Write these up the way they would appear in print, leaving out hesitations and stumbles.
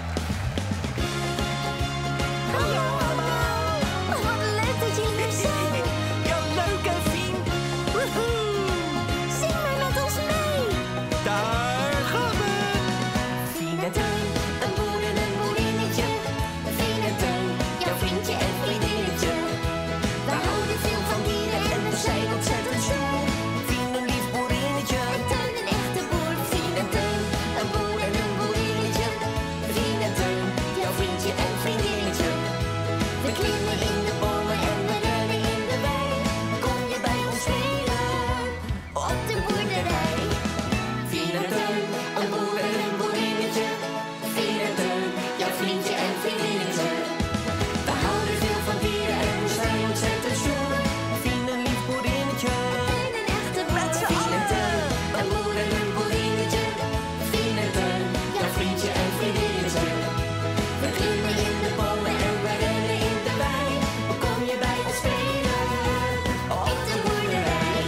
Hallo allemaal! Wat leuk dat jullie er zijn! Ja, leuk hè, Fien? Woehoe! Zing maar met ons mee! Daar gaan we! Fien en Teun, een boer en een boerinnetje. Fien en Teun, jouw vriendje en vriendinnetje. We houden veel van dieren en we zijn ontzettend stoer. Fien, een lief boerinnetje. En Teun, een echte boer. Fien en Teun, een boer en een boerinnetje. Fien en Teun, jouw vriendje en vriendinnetje. We klimmen in de bomen en we rennen in de wei. Kom je bij ons spelen op de boerderij? Fien en Teun, een boer en een boerinnetje. Fien en Teun, jouw vriendje en vriendinnetje. We houden veel van dieren en we zijn ontzettend stoer. Fien, een lief boerinnetje. Teun, een echte boer. Fien en Teun, een boer en een boerinnetje. Fien en Teun, jouw vriendje en vriendinnetje. We klimmen in de bomen en we rennen in de wei. Kom je bij ons spelen op de boerderij?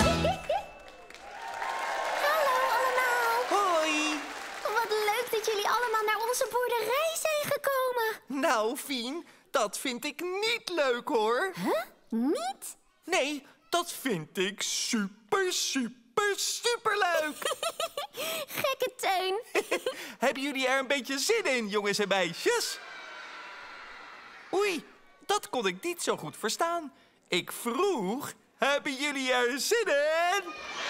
Hallo allemaal. Hoi! Wat leuk dat jullie allemaal naar onze boerderij zijn gekomen. Nou, Fien, dat vind ik niet leuk hoor. Huh? Niet? Nee, dat vind ik super, super, super leuk. Gekke Teun. Hebben jullie er een beetje zin in, jongens en meisjes? Oei, dat kon ik niet zo goed verstaan. Ik vroeg, hebben jullie er zin in?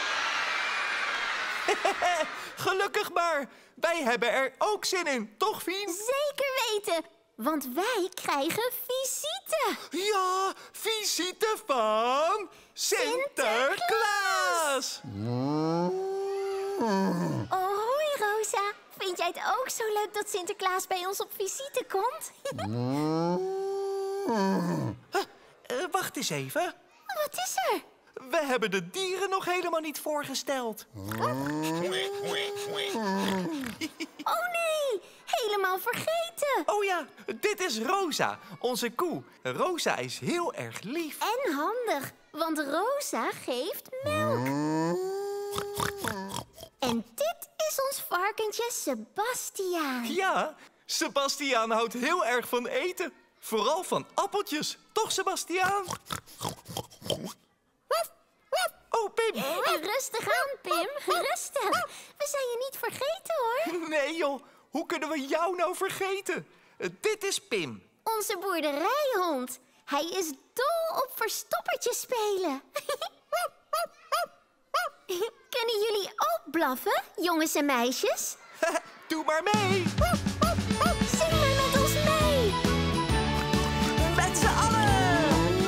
Gelukkig maar. Wij hebben er ook zin in, toch, Fien? Zeker weten, want wij krijgen visite. Ja, visite van Sinterklaas. Oh, hoi Rosa. Vind jij het ook zo leuk dat Sinterklaas bij ons op visite komt? Wacht eens even. Wat is er? We hebben de dieren nog helemaal niet voorgesteld. Oh nee, helemaal vergeten. Oh ja, dit is Rosa, onze koe. Rosa is heel erg lief. En handig, want Rosa geeft melk. En dit is ons varkentje Sebastiaan. Ja, Sebastiaan houdt heel erg van eten. Vooral van appeltjes. Toch, Sebastiaan? Oh, Pim. Rustig aan, Pim. Rustig. We zijn je niet vergeten, hoor. Nee, joh. Hoe kunnen we jou nou vergeten? Dit is Pim. Onze boerderijhond. Hij is dol op verstoppertje spelen. Kunnen jullie ook blaffen, jongens en meisjes? Doe maar mee. Zing maar met ons mee. Met z'n allen.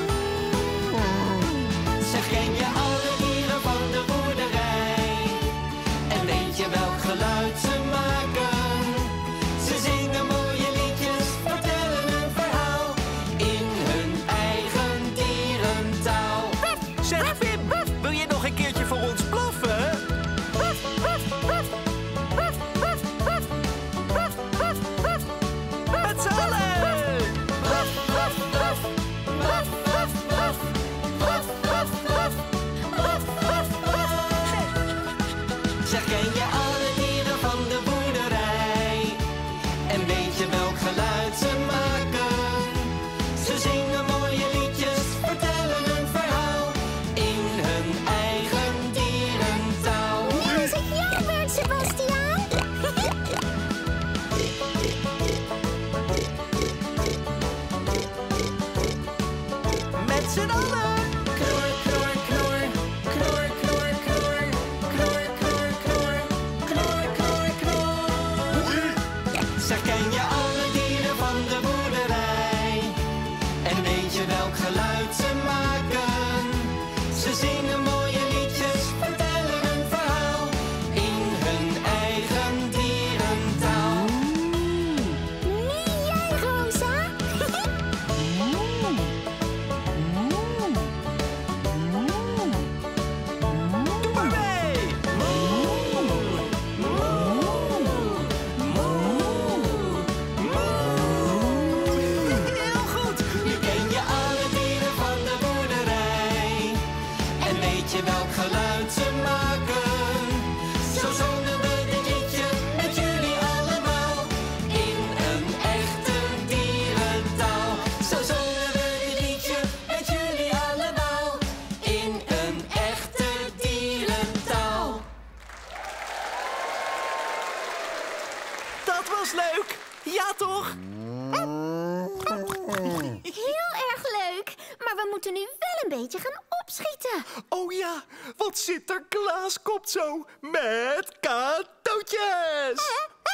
Zeg, ken je alle dieren van de boerderij? En weet je welk geluid ze maken? Ze zingen mooie liedjes, vertellen een verhaal in hun eigen dierentaal. Zeg, Pim, wil je nog een keertje voor ons blaffen? Met z'n allen. Zeg, ken je alle dieren van de Dat was leuk. Ja, toch? Heel erg leuk. Maar we moeten nu wel een beetje gaan opschieten. Oh ja, want Sinterklaas komt zo met cadeautjes.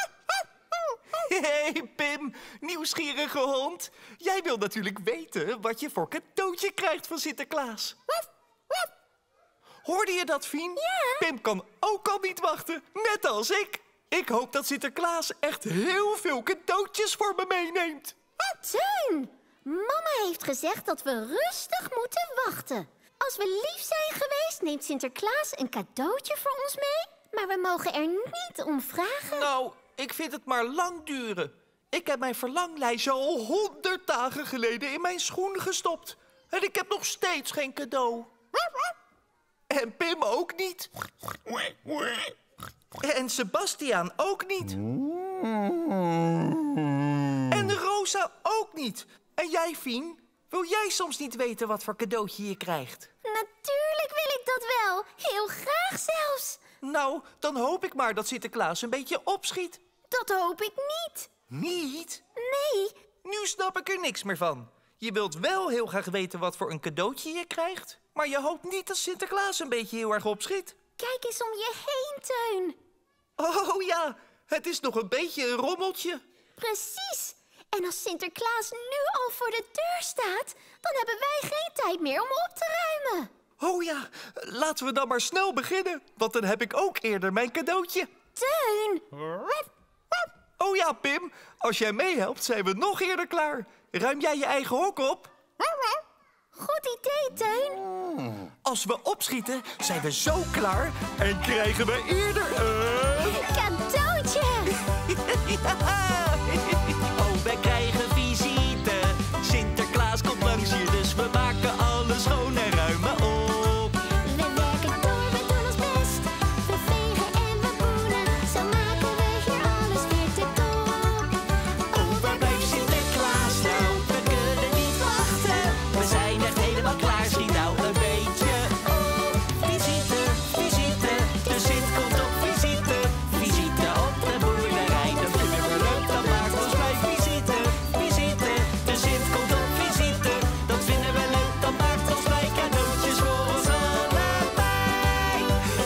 Hey Pim, nieuwsgierige hond. Jij wil natuurlijk weten wat je voor cadeautje krijgt van Sinterklaas. Hoorde je dat, Fien? Ja. Pim kan ook al niet wachten, net als ik. Ik hoop dat Sinterklaas echt heel veel cadeautjes voor me meeneemt. Teun, mama heeft gezegd dat we rustig moeten wachten. Als we lief zijn geweest, neemt Sinterklaas een cadeautje voor ons mee. Maar we mogen er niet om vragen. Nou, ik vind het maar lang duren. Ik heb mijn verlanglijstje al 100 dagen geleden in mijn schoen gestopt. En ik heb nog steeds geen cadeau. En Pim ook niet. En Sebastiaan ook niet. En Rosa ook niet. En jij, Fien? Wil jij soms niet weten wat voor cadeautje je krijgt? Natuurlijk wil ik dat wel. Heel graag zelfs. Nou, dan hoop ik maar dat Sinterklaas een beetje opschiet. Dat hoop ik niet. Niet? Nee, Nu snap ik er niks meer van. Je wilt wel heel graag weten wat voor een cadeautje je krijgt, maar je hoopt niet dat Sinterklaas een beetje heel erg opschiet. kijk eens om je heen, Teun. Oh ja, het is nog een beetje een rommeltje. Precies. En als Sinterklaas nu al voor de deur staat, dan hebben wij geen tijd meer om op te ruimen. Oh ja, laten we dan maar snel beginnen, want dan heb ik ook eerder mijn cadeautje. Teun. Oh ja, Pim, als jij meehelpt zijn we nog eerder klaar. Ruim jij je eigen hok op? Goed idee, Teun. Als we opschieten zijn we zo klaar en krijgen we eerder een... Cadeautje. Oh, wij krijgen visite. Sinterklaas komt langs hier, dus we maken alles schoon en ruimen op. We werken door, we doen ons best. We vegen en we poelen. Zo maken we hier alles weer te top. Oh, waar blijft Sinterklaas nou? We kunnen niet wachten. We zijn echt helemaal klaar, schiet nou een beetje op. Visite, visite, de Sint komt op visite. Visite op de boerderij, dat vinden we leuk, dat maakt ons blij. Visite, visite, de Sint komt op visite. Dat vinden we leuk, dat maakt ons blij. Cadeautjes voor ons allebei.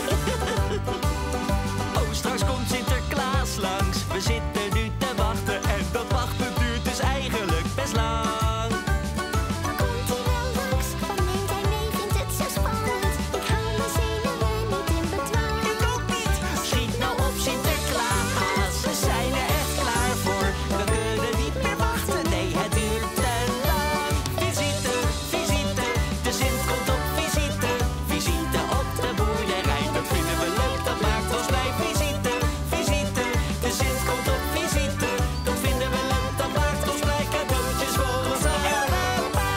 Oh, straks komt Sinterklaas langs. We zitten nu te wachten en dat wachten duurt dus eigenlijk best lang. Komt hij wel langs? Wat neemt hij mee? Vindt het zo spannend? Ik hou mijn zenuwen niet in bedwang. Ik ook niet. Schiet nou op, Sinterklaas. We zijn er echt klaar voor. We kunnen niet meer wachten. Nee, het duurt te lang. Visite, visite. De Sint komt op visite. Visite op de boerderij. Dat vinden we leuk. Dat maakt ons blij. Visite, visite. De Sint komt op visite. Dat vinden we leuk. Dat maakt ons blij. Cadeautjes voor ons allebei.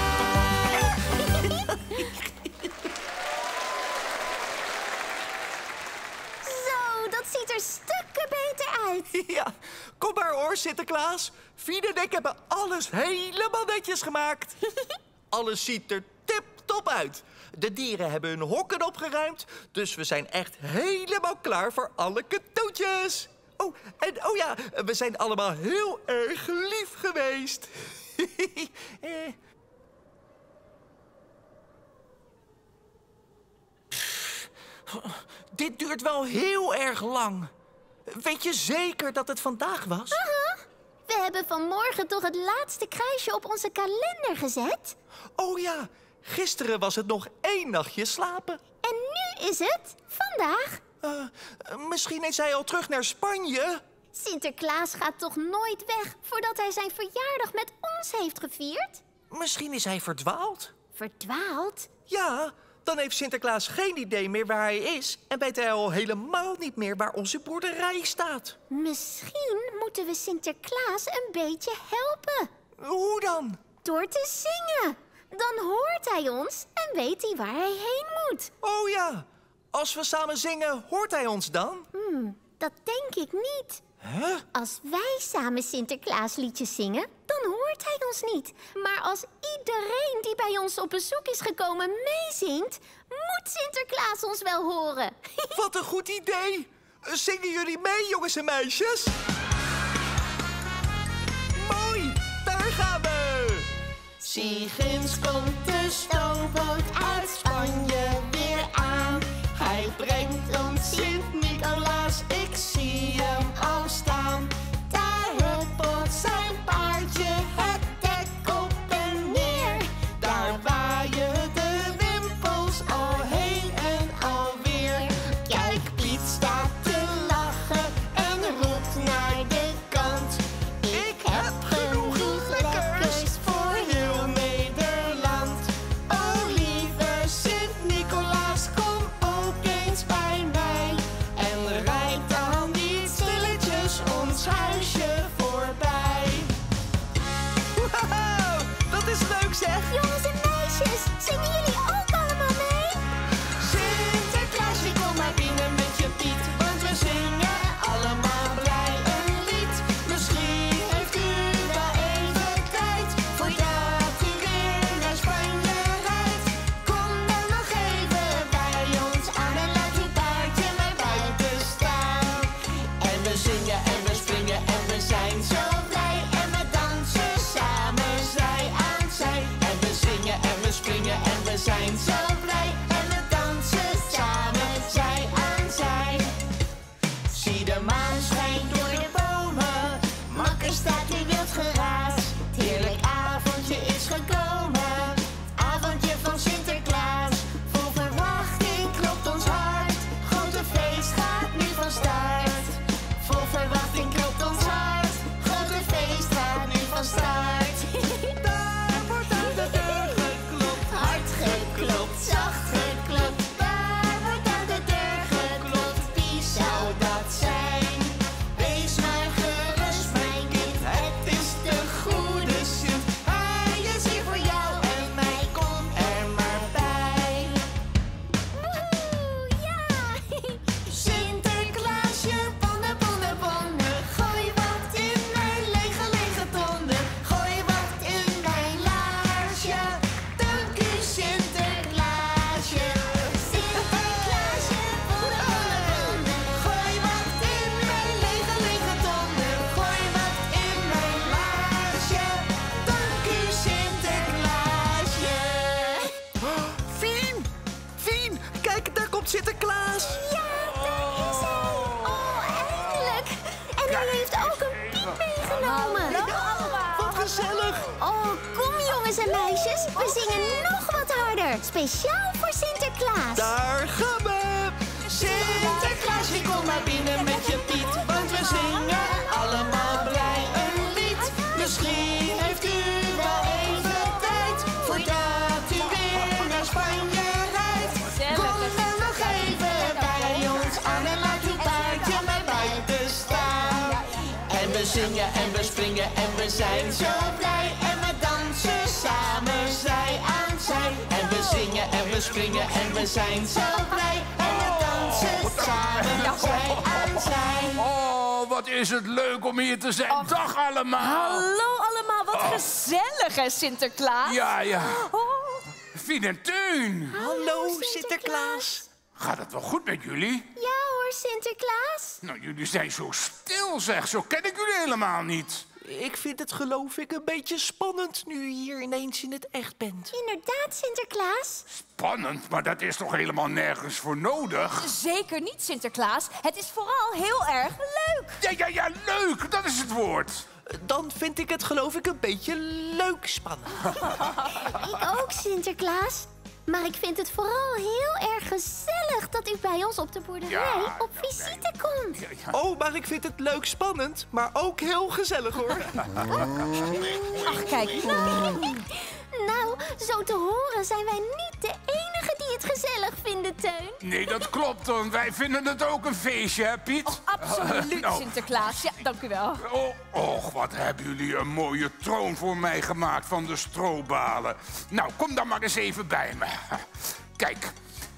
Zo, dat ziet er stukken beter uit. Ja, kom maar hoor, Sinterklaas. Fien en ik hebben alles helemaal netjes gemaakt. Alles ziet er tip-top uit. De dieren hebben hun hokken opgeruimd, dus we zijn echt helemaal klaar voor alle cadeautjes. Oh, en oh ja, we zijn allemaal heel erg lief geweest. Dit duurt wel heel erg lang. Weet je zeker dat het vandaag was? We hebben vanmorgen toch het laatste kruisje op onze kalender gezet? Oh ja, gisteren was het nog 1 nachtje slapen. En nu is het vandaag. Misschien is hij al terug naar Spanje. Sinterklaas gaat toch nooit weg voordat hij zijn verjaardag met ons heeft gevierd? Misschien is hij verdwaald. Verdwaald? Ja, dan heeft Sinterklaas geen idee meer waar hij is... en weet hij al helemaal niet meer waar onze boerderij staat. Misschien moeten we Sinterklaas een beetje helpen. Hoe dan? Door te zingen. Dan hoort hij ons en weet hij waar hij heen moet. Oh ja, als we samen zingen, hoort hij ons dan? Dat denk ik niet. Huh? Als wij samen Sinterklaasliedjes zingen, dan hoort hij ons niet. Maar als iedereen die bij ons op bezoek is gekomen meezingt, moet Sinterklaas ons wel horen. Wat een goed idee. Zingen jullie mee, jongens en meisjes? gaan we! Zie, ginds komt de stoomboot uit Spanje weer aan. Hij brengt ons Sint-Nicolaas, ik zie hem al staan. Daar huppelt zijn paardje, het dek op en neer. Daar waaien de wimpels al heen en alweer. Kijk, Piet staat te lachen en roept naar de kant. Ik heb genoeg lekkers voor heel Nederland. Oh lieve Sint-Nicolaas, kom ook eens bij mij. En rijd dan niet stilletjes ons huisje voorbij. Wauw, dat is leuk zeg! Jongens en meisjes, zingen jullie ook allemaal mee? Sinterklaasje, kom maar binnen met je Piet, want we zingen allemaal blij een lied. Misschien heeft u wel even tijd, voordat u weer naar Spanje rijdt. Kom dan nog even bij ons aan en laat uw paardje maar buiten staan. En we zingen en we springen en we zijn zo blij. En we dansen samen zij aan zij. En we zingen en we springen en we zijn zo blij. En we dansen samen zij aan zij. Zie de maan schijnt door de bomen. Makker staat in wild geraas. Het heerlijk avondje is gekomen. Avondje van Sinterklaas. Vol verwachting klopt ons hart. Grote feest gaat nu van start. Vol verwachting klopt ons hart. Grote feest gaat nu van start. Daar wordt aan de deur geklopt. Hard geklopt, zacht geklopt. Daar wordt aan de deur geklopt. Wie zou dat zijn? Wees maar gerust, mijn kind. Het is de goede Sint. Hij is hier voor jou en mij. Kom er maar bij. Woehoe, ja! Sinterklaasje, bonnen, bonnen, bonnen. Gooi wat in mijn lege, lege tonnen. Gooi wat in mijn laarsje. Dank u, Sinterklaasje. Sinterklaasje, bonnen, bonnen, bonnen. Gooi wat in mijn lege, lege tonnen. Gooi wat in mijn laarsje. Dank u, Sinterklaasje. Fien! Fien, kijk, daar komt Sinterklaas! Ja, daar is hij! Oh, eindelijk! En hij heeft ook een Piet meegenomen. Wat gezellig! Oh, kom jongens en meisjes. We zingen nog wat harder. Speciaal voor Sinterklaas. Daar gaan we! Sinterklaasje, kom maar binnen met je Piet, want we zingen allemaal blij een lied. Misschien heeft u wel even tijd, voordat u weer naar Spanje rijdt. Kom dan nog even bij ons aan en laat uw paardje maar buiten staan. En we zingen en we springen en we zijn zo blij. En we dansen samen zij aan zij. En we zingen en we springen en we zijn zo blij. En we dansen samen zij aan zij. Oh, wat is het leuk om hier te zijn. Dag allemaal. Hallo allemaal, wat gezellig hè, Sinterklaas? Ja, ja. Oh. Fien en Teun. Hallo, Sinterklaas! Gaat het wel goed met jullie? Ja hoor, Sinterklaas. Nou, jullie zijn zo stil zeg. Zo ken ik jullie helemaal niet. Ik vind het geloof ik een beetje spannend nu u hier ineens in het echt bent. Inderdaad, Sinterklaas. Spannend, maar dat is toch helemaal nergens voor nodig? Zeker niet, Sinterklaas. Het is vooral heel erg leuk. Ja, leuk. Dat is het woord. Dan vind ik het geloof ik een beetje leuk spannend. Ik ook, Sinterklaas. Maar ik vind het vooral heel erg gezellig dat u bij ons op de boerderij Ja, op visite komt. Oh, maar ik vind het leuk spannend, maar ook heel gezellig hoor. Ach, kijk. Nou, zo te horen zijn wij niet de enigen die het gezellig vinden, Teun. Nee, dat klopt, want wij vinden het ook een feestje, hè, Piet? Absoluut, Nou. Sinterklaas. Ja, dank u wel. Och, wat hebben jullie een mooie troon voor mij gemaakt van de strobalen. Nou, kom dan maar eens even bij me. Kijk,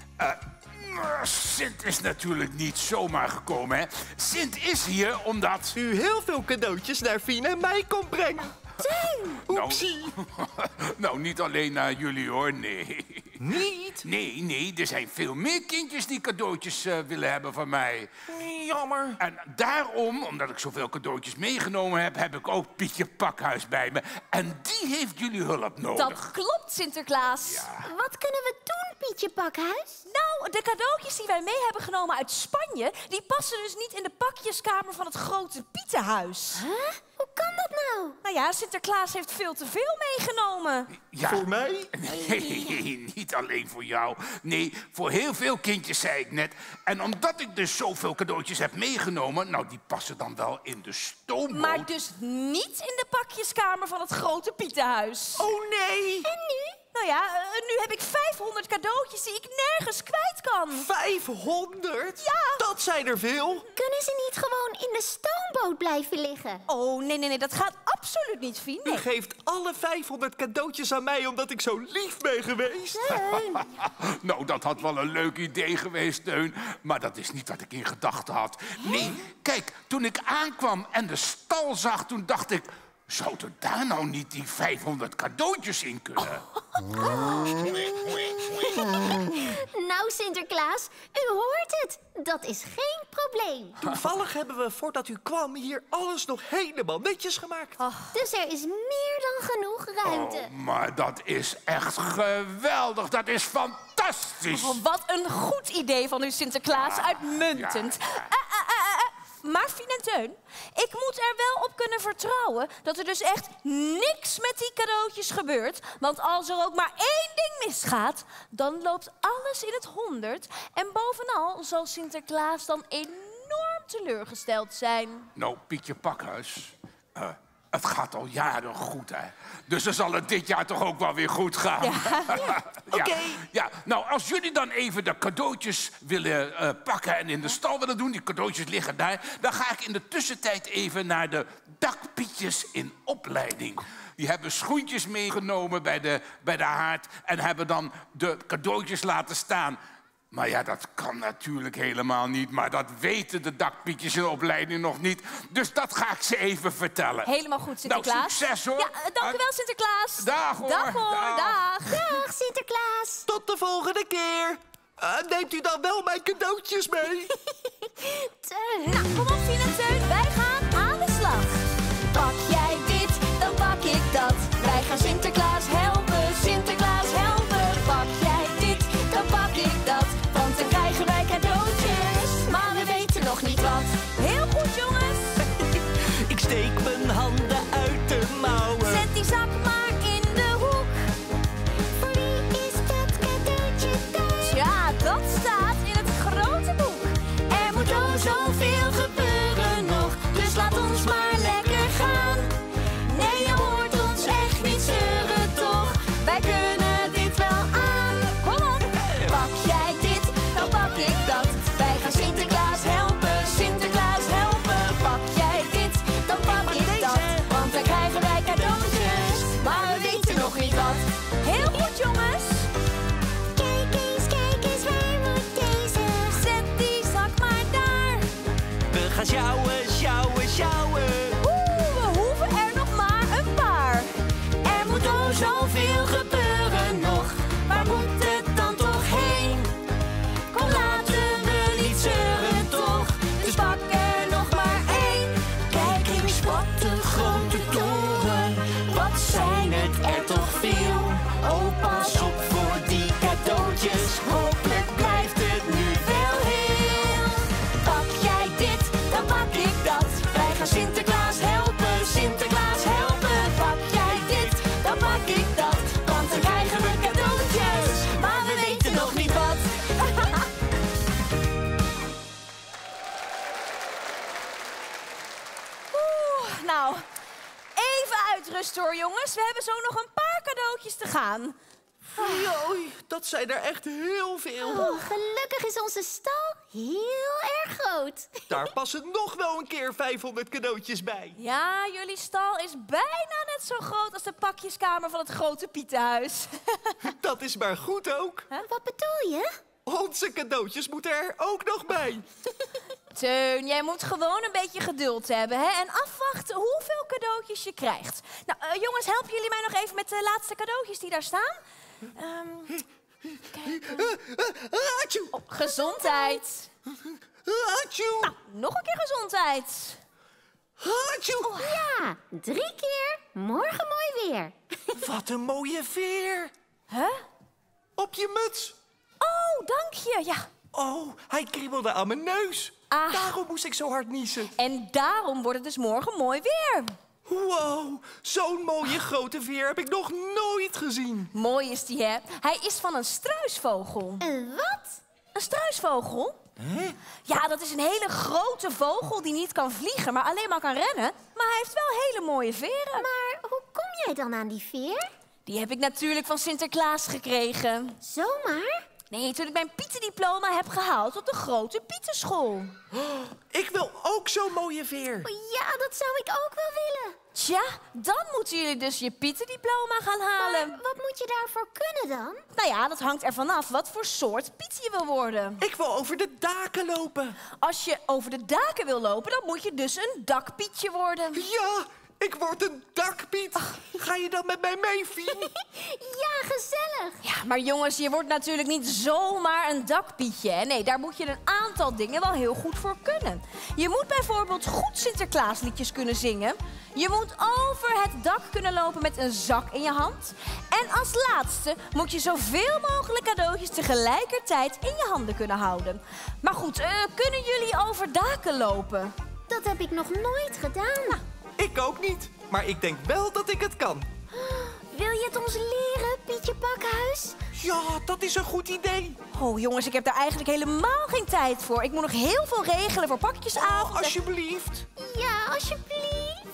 Sint is natuurlijk niet zomaar gekomen, hè. Sint is hier omdat... U heel veel cadeautjes naar Fien en mij komt brengen. Teun! Oepsie. Nou, niet alleen naar jullie, hoor, nee. Niet? Nee, er zijn veel meer kindjes die cadeautjes willen hebben van mij. Jammer. En daarom, omdat ik zoveel cadeautjes meegenomen heb, heb ik ook Pietje Pakhuis bij me. En die heeft jullie hulp nodig. Dat klopt, Sinterklaas. Wat kunnen we doen, Pietje Pakhuis? Nou, de cadeautjes die wij mee hebben genomen uit Spanje... die passen dus niet in de pakjeskamer van het grote Pietenhuis. Huh? Hoe kan dat nou? Nou ja, Sinterklaas heeft veel te veel meegenomen. Ja. Voor mij? Nee, niet alleen voor jou. Nee, voor heel veel kindjes, zei ik net. En omdat ik dus zoveel cadeautjes heb meegenomen... nou, die passen dan wel in de stoomboot. Maar dus niet in de pakjeskamer van het grote Pietenhuis. Oh nee! En nu? Nou ja, nu heb ik 500 cadeautjes die ik nergens kwijt kan. 500? Ja. Dat zijn er veel. Kunnen ze niet gewoon in de stoomboot blijven liggen? Oh, nee, dat gaat absoluut niet, Fien. U Nee. geeft alle 500 cadeautjes aan mij omdat ik zo lief ben geweest. Nou, dat had wel een leuk idee geweest, Teun. Maar dat is niet wat ik in gedachten had. Nee, kijk, toen ik aankwam en de stal zag, toen dacht ik... zouden daar nou niet die 500 cadeautjes in kunnen? Nou, Sinterklaas, u hoort het. Dat is geen probleem. Toevallig hebben we, voordat u kwam, hier alles nog helemaal netjes gemaakt. Dus er is meer dan genoeg ruimte. Oh, maar dat is echt geweldig. Dat is fantastisch. Oh, wat een goed idee van u, Sinterklaas. Uitmuntend. Maar Fien en Teun, ik moet er wel op kunnen vertrouwen... dat er dus echt niks met die cadeautjes gebeurt. Want als er ook maar één ding misgaat... dan loopt alles in het 100. En bovenal zal Sinterklaas dan enorm teleurgesteld zijn. Nou, Pietje Pakhuis, het gaat al jaren goed, hè? Dus dan zal het dit jaar toch ook wel weer goed gaan. Ja. Oké. Ja, nou, als jullie dan even de cadeautjes willen pakken en in de stal willen doen... die cadeautjes liggen daar... dan ga ik in de tussentijd even naar de dakpietjes in opleiding. Die hebben schoentjes meegenomen bij de haard... en hebben dan de cadeautjes laten staan... Maar ja, dat kan natuurlijk helemaal niet. Maar dat weten de dakpietjes in de opleiding nog niet. Dus dat ga ik ze even vertellen. Helemaal goed, Sinterklaas. Nou, succes hoor. Ja, dank u wel, Sinterklaas. Dag hoor. Dag hoor, dag. Dag, Sinterklaas. Tot de volgende keer. Neemt u dan wel mijn cadeautjes mee? Teun. Nou, kom op, Fien en Teun. Wij gaan aan de slag. Pak jij dit, dan pak ik dat. Wij gaan Sinterklaas helpen, Sinterklaas helpen. Pak jij dit, dan pak ik dat. Want dan krijgen wij cadeautjes. Maar we weten nog niet wat. Heel goed, jongens. Ik steek mijn handen uit de mouwen. Zet die zak maar in de hoek. Voor wie is dat cadeautje dan? Ja, dat staat in het grote boek. Er moet al zoveel gebeuren nog. Dus laat ons maar lekker gaan. Nee, je hoort ons echt niet zeuren toch. Wij kunnen dit wel aan. Kom op. Pak jij dit, dan pak ik dat. Wij gaan Sinterklaas helpen, Sinterklaas helpen. Pak jij dit, dan pak ik dat. Want dan krijgen wij cadeautjes. Maar we weten nog niet wat. Heel goed, jongens. Kijk eens, waar moet deze? Zet die zak maar daar. We gaan sjouwen, sjouwen, sjouwen. We hoeven er nog maar een paar. Er moet al zoveel gebeuren nog. Waar moet het dan toch heen? Kom, laten we niet zeuren toch. Dus pak er nog maar één. Kijk eens wat een grote toren. Wat zijn het er toch veel. Oh, pas op voor die cadeautjes. Hopelijk blijft het nu wel heel. Pak jij dit, dan pak ik dat. Wij gaan Sinterklaas helpen, Sinterklaas helpen. Pak jij dit, dan pak ik dat. Want dan krijgen we cadeautjes. Maar we weten nog niet wat. Nou, even uitrusten hoor jongens. We hebben zo nog een paar cadeautjes te gaan. Oei, dat zijn er echt heel veel. Oh, gelukkig is onze stal heel erg groot. Daar passen nog wel een keer 500 cadeautjes bij. Ja, jullie stal is bijna net zo groot als de pakjeskamer van het grote Pietenhuis. Dat is maar goed ook. Wat bedoel je? Onze cadeautjes moeten er ook nog bij. Teun, jij moet gewoon een beetje geduld hebben, hè? En afwachten hoeveel cadeautjes je krijgt. Nou, jongens, helpen jullie mij nog even met de laatste cadeautjes die daar staan? Atjoe! Oh, gezondheid. Atjoe! Nog een keer gezondheid. Atjoe! Ja, 3 keer. Morgen mooi weer. Wat een mooie veer. Huh? Op je muts. Oh, dank je. Ja. Oh, hij kriebelde aan mijn neus. Ah. Daarom moest ik zo hard niezen. En daarom wordt het dus morgen mooi weer. Wow, zo'n mooie grote veer heb ik nog nooit gezien. Mooi is die, hè? Hij is van een struisvogel. Wat? Een struisvogel? Hè? Ja, dat is een hele grote vogel die niet kan vliegen, maar alleen maar kan rennen. Maar hij heeft wel hele mooie veren. Maar hoe kom jij dan aan die veer? Die heb ik natuurlijk van Sinterklaas gekregen. Zomaar? Nee, toen ik mijn Pietendiploma heb gehaald op de grote Pietenschool. Ik wil ook zo'n mooie veer. Ja, dat zou ik ook wel willen. Tja, dan moeten jullie dus je Pietendiploma gaan halen. Maar wat moet je daarvoor kunnen dan? Nou ja, dat hangt er vanaf wat voor soort Piet je wil worden. Ik wil over de daken lopen. Als je over de daken wil lopen, dan moet je dus een dakpietje worden. Ja, ik word een dakpiet. Ga je dan met mij mee, Fien? Ja, gezellig. Ja, maar jongens, je wordt natuurlijk niet zomaar een dakpietje, hè? Nee, daar moet je een aantal dingen wel heel goed voor kunnen. Je moet bijvoorbeeld goed Sinterklaasliedjes kunnen zingen. Je moet over het dak kunnen lopen met een zak in je hand. En als laatste moet je zoveel mogelijk cadeautjes tegelijkertijd in je handen kunnen houden. Maar goed, kunnen jullie over daken lopen? Dat heb ik nog nooit gedaan. Ik ook niet, maar ik denk wel dat ik het kan. Wil je het ons leren, Pietje Pakhuis? Ja, dat is een goed idee. Oh jongens, ik heb daar eigenlijk helemaal geen tijd voor. Ik moet nog heel veel regelen voor pakjesavond. Alsjeblieft. Ja, alsjeblieft.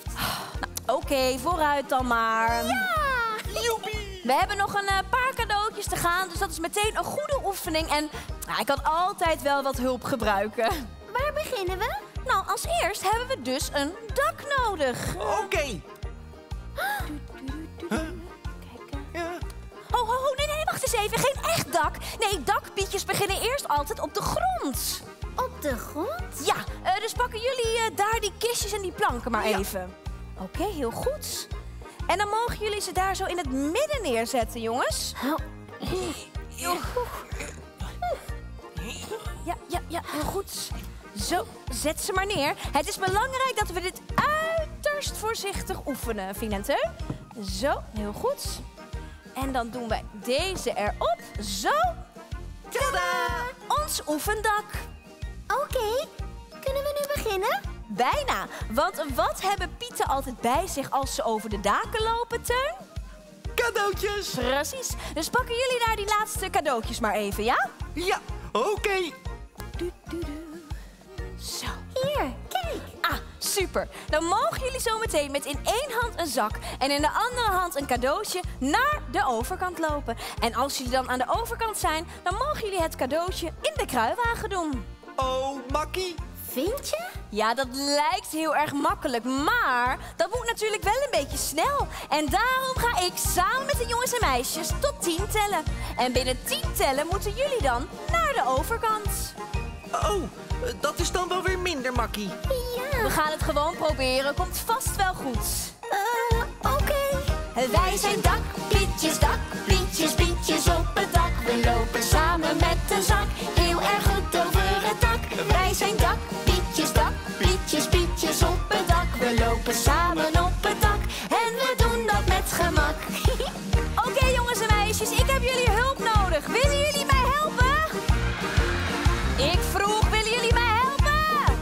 Oké, vooruit dan maar. Joepie. We hebben nog een paar cadeautjes te gaan, dus dat is meteen een goede oefening. En ik kan altijd wel wat hulp gebruiken. Waar beginnen we? Nou, als eerst hebben we dus een dak nodig. Oké. Ja. Nee, wacht eens even. Geen echt dak. Nee, dakpietjes beginnen eerst altijd op de grond. Op de grond? Ja, dus pakken jullie daar die kistjes en die planken maar Ja. even. Oké, heel goed. En dan mogen jullie ze daar zo in het midden neerzetten, jongens. Ja, heel goed. Zo, zet ze maar neer. Het is belangrijk dat we dit uiterst voorzichtig oefenen, Fien en Teun. Zo, heel goed. En dan doen wij deze erop. Zo. Tadaa! Ons oefendak. Oké, kunnen we nu beginnen? Bijna. Want wat hebben pieten altijd bij zich als ze over de daken lopen, Teun? Cadeautjes. Precies. Dus pakken jullie daar die laatste cadeautjes maar even, ja? Ja, oké. Zo. Hier, kijk. Ah, super. Dan mogen jullie zo meteen met in één hand een zak en in de andere hand een cadeautje naar de overkant lopen. En als jullie dan aan de overkant zijn, dan mogen jullie het cadeautje in de kruiwagen doen. Oh, Makkie. Vind je? Ja, dat lijkt heel erg makkelijk, maar dat moet natuurlijk wel een beetje snel. En daarom ga ik samen met de jongens en meisjes tot 10 tellen. En binnen 10 tellen moeten jullie dan naar de overkant. Oh, dat is dan wel weer minder, Makkie. We gaan het gewoon proberen, komt vast wel goed. Oké. Wij zijn dakpietjes, pietjes op het dak. We lopen samen met de zak, heel erg goed over het dak. Wij zijn dakpietjes, pietjes op het dak. We lopen samen op het dak en we doen dat met gemak. Oké, jongens en meisjes, ik heb jullie hulp nodig. Willen jullie mij helpen? Ik vroeg, willen jullie mij helpen?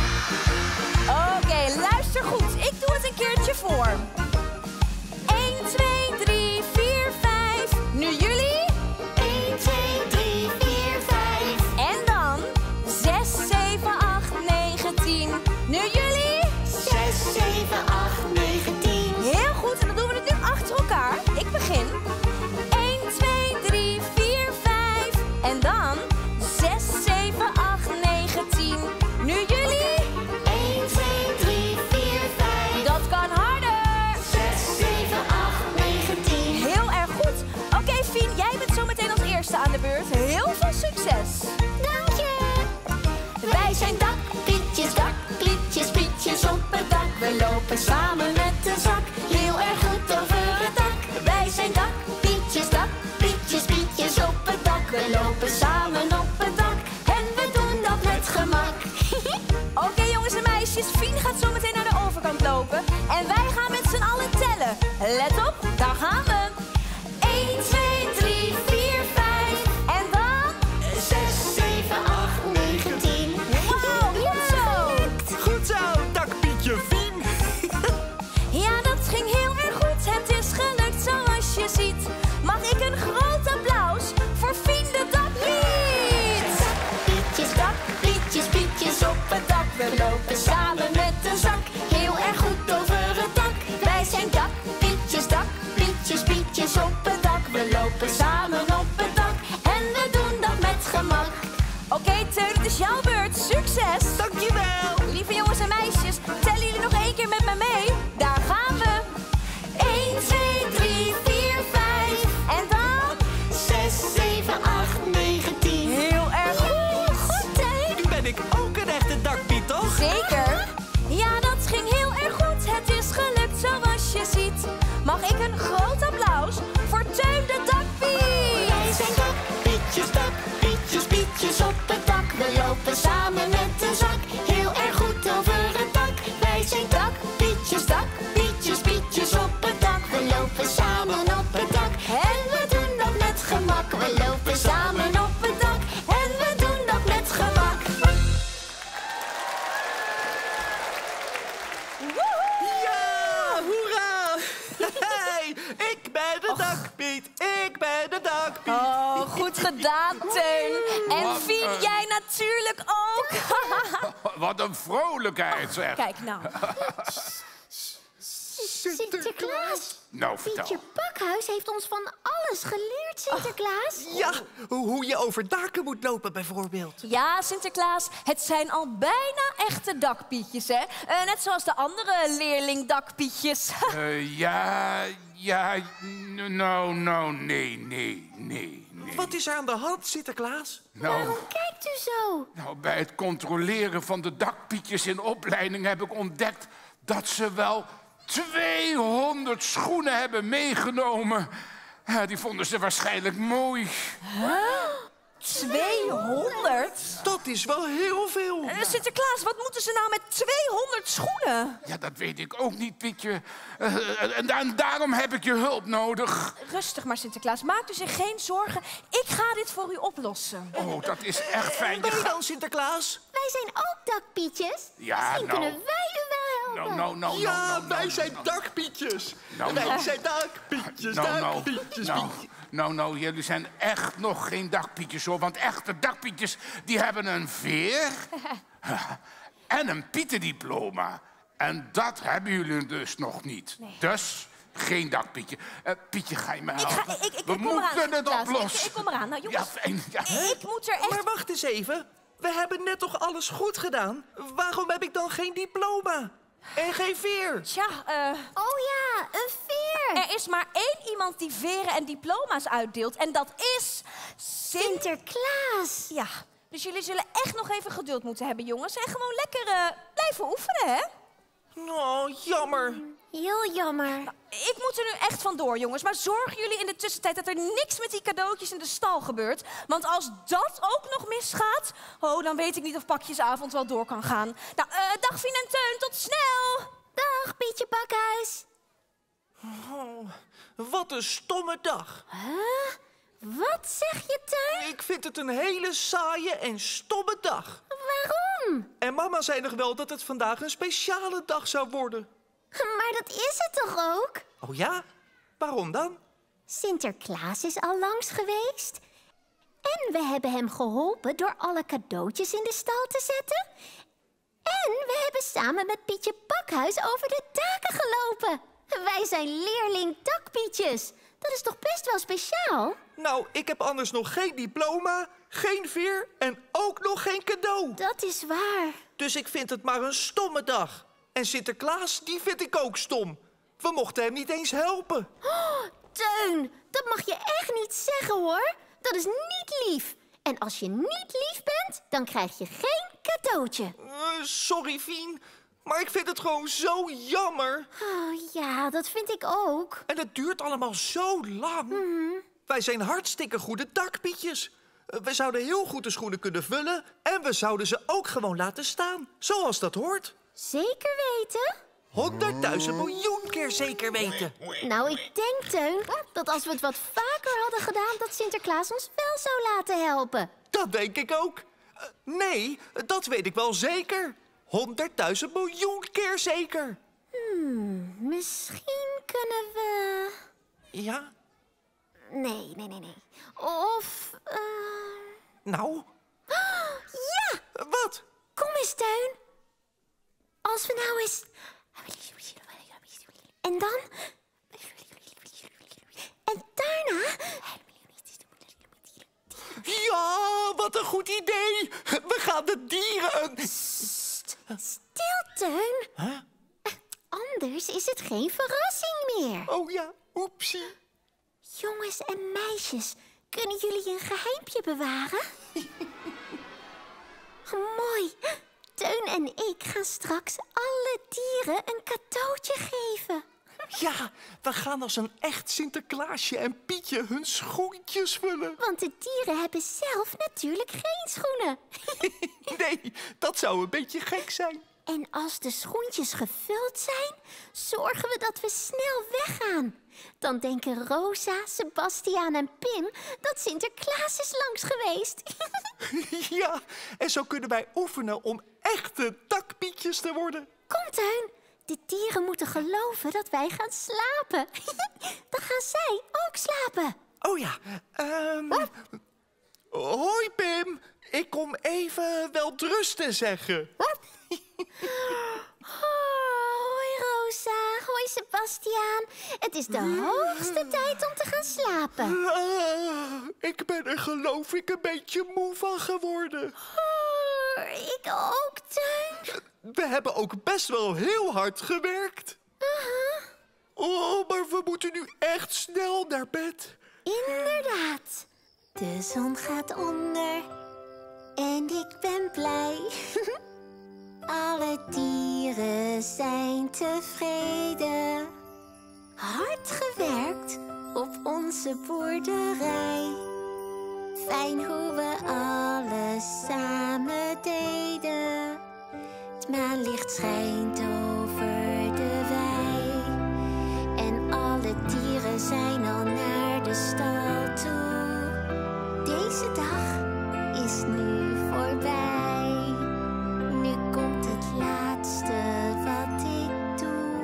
Oké, luister goed. Ik doe het een keertje voor. 1, 2, 3, 4, 5. Nu jullie. 1, 2, 3, 4, 5. En dan 6, 7, 8, 9, 10. Nu jullie. 6, 7, 8, 9, 10. Heel goed, en dan doen we het nu achter elkaar. Ik begin. 1, 2, 3, 4, 5. En dan 6, 7, 8, 9, 10. Nu jullie. 1, 2, 3, 4, 5. Dat kan harder. 6, 7, 8, 9, 10. Heel erg goed. Oké, Fien, jij bent zo meteen als eerste aan de beurt. Heel veel succes. Dank je. Wij zijn dakpietjes, pietjes op het dak. We lopen samen met de zak, heel erg goed over het dak. Wij zijn dakpietjes, pietjes op het dak. We lopen samen op het dak en we doen dat met gemak. Oké, jongens en meisjes, Fien gaat zo meteen naar de overkant lopen. En wij gaan met z'n allen tellen. Let op, daar gaan we. 1, 2, 3, 4, 5. En dan? 6, 7, 8, 9, 10. Wauw, goed zo. Goed zo, dakpietje Fien. Ja, dat ging heel erg goed. Het is gelukt zoals je ziet. Mag ik een groot applaus voor Fien de dakpiet? Dakpietjes, pietjes op het dak. We lopen samen met een zak. Heel erg goed over het dak. Wij zijn dakpietjes, pietjes op het dak. We lopen samen op het dak en we doen dat met gemak. Oké, Teun, het is jouw beurt. Succes! Dankjewel. Lieve jongens en meisjes, tellen jullie nog 1 keer met me mee? Daar gaan we. 1, 2, 3, 4, 5. En dan? 6, 7, 8, 9, 10. Heel erg goed. Goed, Teun. Nu ben ik ook een echte dakpiet, toch? Zeker. Ja, dat ging heel erg goed. Het is gelukt zoals je ziet. Mag ik een groot applaus voor Teun de dakpiet? Wij zijn dakpietjes, pietjes op het dak. We lopen samen met een zak. Heel erg goed over het dak. Wij zijn dakpietjes, pietjes op het dak. We lopen samen op het dak. En we doen dat met gemak. We lopen samen op het dak. En we doen dat met gemak. Ja, hoera. Hey, ik ben de dakpiet. Ik ben de dakpiet. Oh, goed gedaan, Teun. En Wat Fien, een- jij natuurlijk ook. Wat een vrolijkheid, zeg. Kijk nou. Sinterklaas. Nou, vertel. Pietje Pakhuis heeft ons van alles geleerd, Sinterklaas. Ja, hoe je over daken moet lopen bijvoorbeeld. Ja, Sinterklaas, het zijn al bijna echte dakpietjes, hè? Net zoals de andere leerling-dakpietjes. Nee. Wat is er aan de hand, Sinterklaas? Waarom kijkt u zo? Nou, bij het controleren van de dakpietjes in opleiding heb ik ontdekt dat ze wel 200 schoenen hebben meegenomen. Ja, die vonden ze waarschijnlijk mooi. 200? Dat is wel heel veel. Sinterklaas, wat moeten ze nou met 200 schoenen? Ja, dat weet ik ook niet, Pietje. En daarom heb ik je hulp nodig. Rustig maar, Sinterklaas. Maakt u zich geen zorgen. Ik ga dit voor u oplossen. Oh, dat is echt fijn. Ben je dan, Sinterklaas? Wij zijn ook dakpietjes. Ja, Misschien nou. kunnen wij u wel helpen. Ja, wij zijn dakpietjes. Nou, Wij nou. zijn dakpietjes, dakpietjes. Nou, jullie zijn echt nog geen dakpietjes, hoor. Want echte dakpietjes, die hebben een veer en een pietendiploma. En dat hebben jullie dus nog niet. Nee. Dus geen dakpietje. Pietje, ga je me Ik helpen? kom We eraan, moeten het Sinterklaas. oplossen. Ik kom eraan. Nou, Ja, jongens, fijn. Ja. ik moet er echt... Maar wacht eens even. We hebben net toch alles goed gedaan? Waarom heb ik dan geen diploma? En geen veer? Tja, Oh ja, een veer. er is maar 1 iemand die veren en diploma's uitdeelt. En dat is... Sinterklaas. Ja, dus jullie zullen echt nog even geduld moeten hebben, jongens. En gewoon lekker blijven oefenen, hè? Oh, jammer. Heel jammer. Ik moet er nu echt vandoor, jongens. Maar zorgen jullie in de tussentijd dat er niks met die cadeautjes in de stal gebeurt. Want als dat ook nog misgaat... Oh, dan weet ik niet of pakjesavond wel door kan gaan. Nou, dag Fien en Teun, tot snel! Dag, Pietje Pakhuis. Oh, wat een stomme dag. Wat zeg je, Teun? Ik vind het een hele saaie en stomme dag. Waarom? En mama zei nog wel dat het vandaag een speciale dag zou worden. Maar dat is het toch ook? Oh ja? Waarom dan? Sinterklaas is al langs geweest. En we hebben hem geholpen door alle cadeautjes in de stal te zetten. En we hebben samen met Pietje Pakhuis over de daken gelopen. Wij zijn leerling dakpietjes. Dat is toch best wel speciaal? Nou, ik heb anders nog geen diploma, geen veer en ook nog geen cadeau. Dat is waar. Dus ik vind het maar een stomme dag. En Sinterklaas, die vind ik ook stom. We mochten hem niet eens helpen. Teun, dat mag je echt niet zeggen, hoor. Dat is niet lief. En als je niet lief bent, dan krijg je geen cadeautje. Sorry, Fien, maar ik vind het gewoon zo jammer. Oh ja, dat vind ik ook. En het duurt allemaal zo lang. Wij zijn hartstikke goede dakpietjes. We zouden heel goed de schoenen kunnen vullen en we zouden ze ook gewoon laten staan, zoals dat hoort. Zeker weten? 100.000 miljoen keer zeker weten. Nou, ik denk, Teun, dat als we het wat vaker hadden gedaan... dat Sinterklaas ons wel zou laten helpen. Dat denk ik ook. Nee, dat weet ik wel zeker. 100.000 miljoen keer zeker. Misschien kunnen we... Ja? Nee. Of... Nou? Ja! Wat? Kom eens, Teun. Als we nou eens... En dan... En daarna... Ja, wat een goed idee. We gaan de dieren een... Stil, Teun. Huh? Anders is het geen verrassing meer. Oh ja, oepsie. Jongens en meisjes, kunnen jullie een geheimpje bewaren? Mooi. Teun en ik gaan straks alle dieren een cadeautje geven. Ja, we gaan als een echt Sinterklaasje en Pietje hun schoentjes vullen. Want de dieren hebben zelf natuurlijk geen schoenen. Nee, dat zou een beetje gek zijn. En als de schoentjes gevuld zijn, zorgen we dat we snel weggaan. Dan denken Rosa, Sebastiaan en Pim dat Sinterklaas is langs geweest. Ja, en zo kunnen wij oefenen om echte dakpietjes te worden. Kom, Teun. De dieren moeten geloven dat wij gaan slapen. Dan gaan zij ook slapen. Oh ja, hoi Pim. Ik kom even welterusten zeggen. Hoi Rosa, hoi Sebastiaan. Het is de hoogste tijd om te gaan slapen. Ik ben er geloof ik een beetje moe van geworden. Ik ook, Teun. We hebben ook best wel heel hard gewerkt. Oh, maar we moeten nu echt snel naar bed. Inderdaad. De zon gaat onder en ik ben blij. Alle dieren zijn tevreden. Hard gewerkt op onze boerderij. Fijn hoe we alles samen deden. Het maanlicht schijnt over de wei. En alle dieren zijn al naar de stal toe. Deze dag is nu voorbij. Nu komt het laatste wat ik doe.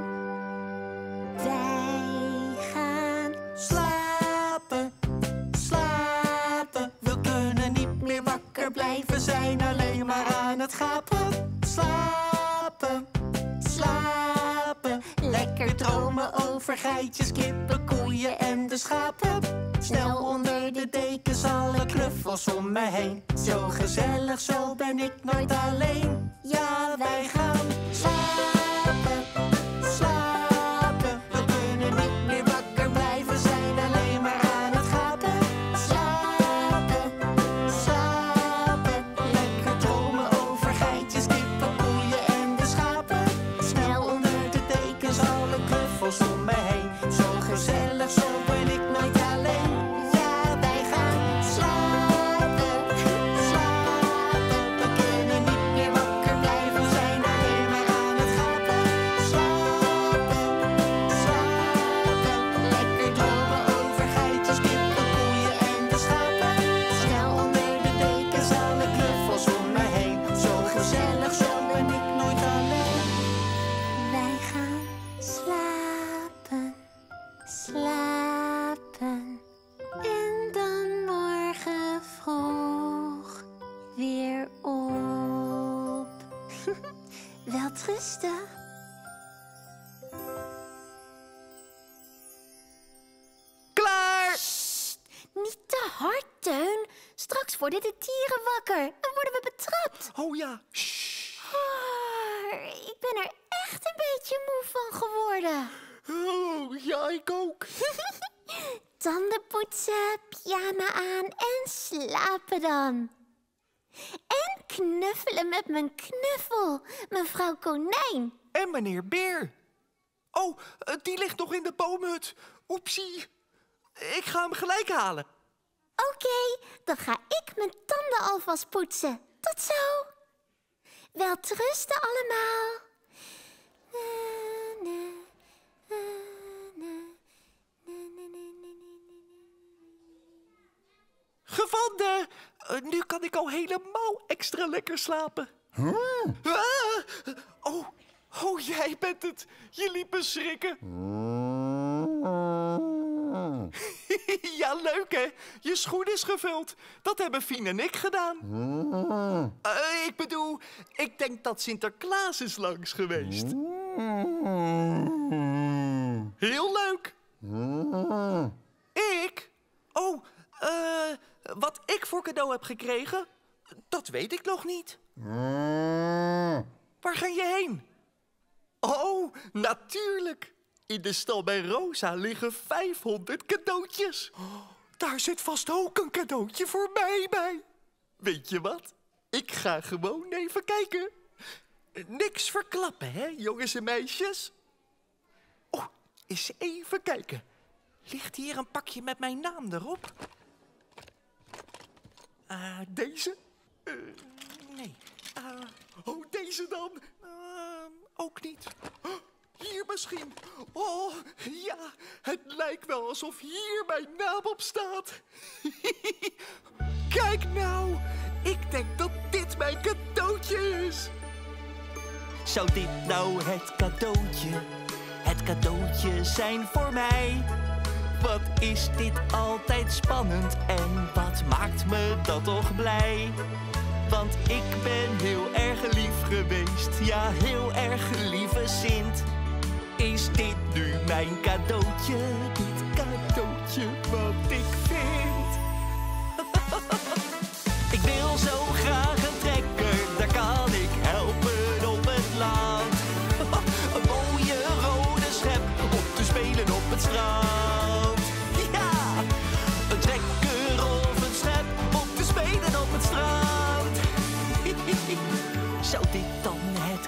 Wij gaan Slapen, slapen. We kunnen niet meer wakker blijven, zijn alleen maar aan het gapen. Slapen, slapen. Lekker dromen over geitjes, kippen, koeien en de schapen. Snel onder de dekens, alle knuffels om me heen. Zo gezellig, zo ben ik nooit alleen. Ja, wij gaan slapen, slapen. We kunnen niet meer wakker blijven, zijn alleen maar aan het gapen. Slapen, slapen. Lekker dromen over geitjes, kippen, koeien en de schapen. Snel onder de dekens, alle knuffels om me heen. Zo gezellig, zo ben ik nooit alleen. Ja, wij gaan slapen, slapen. We kunnen niet meer wakker blijven, we zijn alleen maar aan het gapen. Slapen, slapen. Lekker dromen over geitjes, kippen, koeien en de schapen. Snel onder de dekens, alle knuffels om me heen. Zo gezellig, zo ben ik nooit alleen. Wij gaan slapen, slapen. En dan morgen vroeg weer op. Welterusten. Klaar! Niet te hard, Teun. Straks worden de dieren wakker en worden we betrapt. Oh ja, shh. Ik ben er echt een beetje moe van geworden. Oh, ja, ik ook. Tanden poetsen, pyjama aan en slapen dan. En knuffelen met mijn knuffel, mevrouw Konijn. En meneer Beer. Oh, die ligt nog in de boomhut. Oepsie. Ik ga hem gelijk halen. Oké, dan ga ik mijn tanden alvast poetsen. Tot zo. Welterusten allemaal. Gevonden! Nu kan ik al helemaal extra lekker slapen. Ah! Oh, jij bent het. Je liet me schrikken. Ja, leuk hè? Je schoen is gevuld. Dat hebben Fien en ik gedaan. Ik bedoel, ik denk dat Sinterklaas is langs geweest. Heel leuk. Ik? Oh, wat ik voor cadeau heb gekregen, dat weet ik nog niet. Waar ga je heen? Oh, natuurlijk. In de stal bij Rosa liggen 500 cadeautjes. Daar zit vast ook een cadeautje voor mij bij. Weet je wat? Ik ga gewoon even kijken. Niks verklappen, hè, jongens en meisjes? Oh, eens even kijken. Ligt hier een pakje met mijn naam erop? Deze? Nee. Oh, deze dan? Ook niet. Hier misschien. Oh, ja. Het lijkt wel alsof hier mijn naam op staat. Kijk nou. Ik denk dat dit mijn cadeautje is. Zou dit nou het cadeautje zijn voor mij? Wat is dit altijd spannend en wat maakt me dat toch blij? Want ik ben heel erg lief geweest, ja heel erg lieve Sint. Is dit nu mijn cadeautje, dit cadeautje wat ik vind? Ik wil zo graag een trekker, daar kan ik helpen op het land. Een mooie rode schep om te spelen op het strand. Ja, een trekker of een schep om te spelen op het strand. Zou dit dan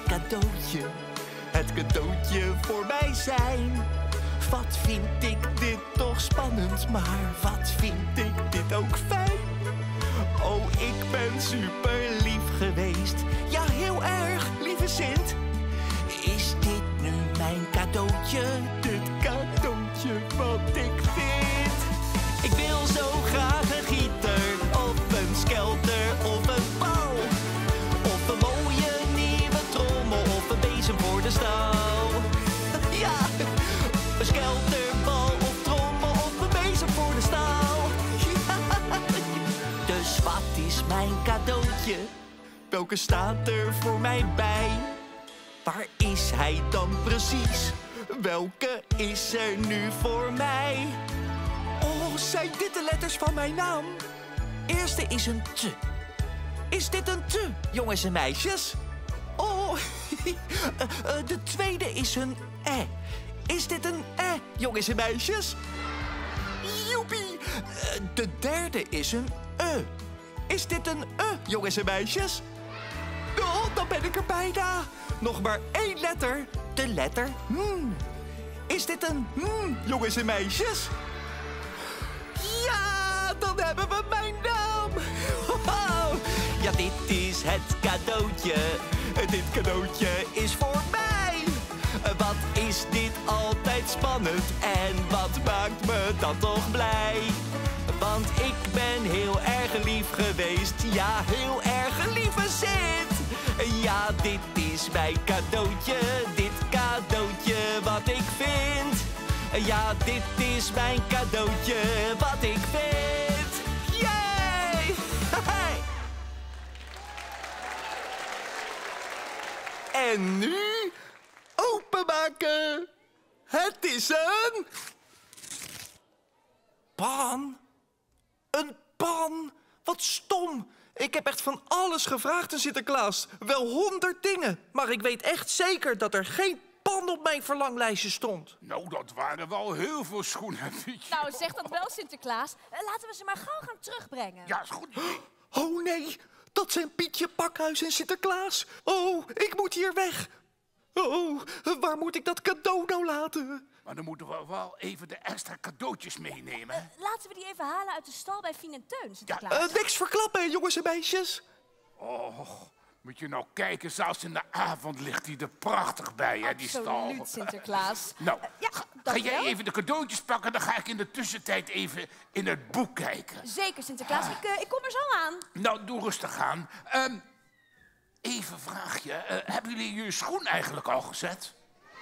het cadeautje voor mij zijn? Wat vind ik dit toch spannend, maar wat vind ik dit ook fijn? Oh, ik ben super lief geweest, ja heel erg, lieve Sint. Is dit nu mijn cadeautje, dit cadeautje wat ik vind? Ik wil zo graag een gieter, of een skelter, of een bal. Of een mooie nieuwe trommel, of een bezem voor de stal. Ja, een skelterbal, of trommel, of een bezem voor de stal. Ja. Dus wat is mijn cadeautje? Welke staat er voor mij bij? Waar is hij dan precies? Welke is er nu voor mij? Oh, zijn dit de letters van mijn naam? Eerste is een T. Is dit een T, jongens en meisjes? Oh, de tweede is een E. Is dit een E, jongens en meisjes? Joepie! De derde is een E. Is dit een E, jongens en meisjes? Oh, dan ben ik er bijna. Nog maar 1 letter, de letter Is dit een jongens en meisjes? Ja, dan hebben we mijn naam. Ja, dit is het cadeautje. Dit cadeautje is voor mij. Wat is dit altijd spannend en wat maakt me dan toch blij? Want ik ben heel erg lief geweest, ja heel erg lieve Sint. Ja, dit is mijn cadeautje, dit cadeautje wat ik vind. Ja, dit is mijn cadeautje wat ik vind. Yay! Hey! En nu openmaken. Het is een pan. Een pan? Wat stom. Ik heb echt van alles gevraagd aan Sinterklaas. Wel 100 dingen. Maar ik weet echt zeker dat er geen pan op mijn verlanglijstje stond. Nou, dat waren wel heel veel schoenen, Pietje. Nou, zeg dat wel, Sinterklaas. Laten we ze maar gauw gaan terugbrengen. Ja, is goed. Oh nee, dat zijn Pietje, Pakhuis en Sinterklaas. Oh, ik moet hier weg. Oh, waar moet ik dat cadeau nou laten? Maar dan moeten we wel even de extra cadeautjes meenemen. Hè? Laten we die even halen uit de stal bij Fien en Teun, Sinterklaas. Ja, Niks verklappen, jongens en meisjes. Moet je nou kijken, zelfs in de avond ligt hij er prachtig bij, hè, die stal. Absoluut, Sinterklaas. Nou, ja, ga dankjewel. jij even de cadeautjes pakken, dan ga ik in de tussentijd even in het boek kijken. Zeker, Sinterklaas. Ik kom er zo aan. Nou, doe rustig aan. Even een vraagje. Hebben jullie je schoen eigenlijk al gezet?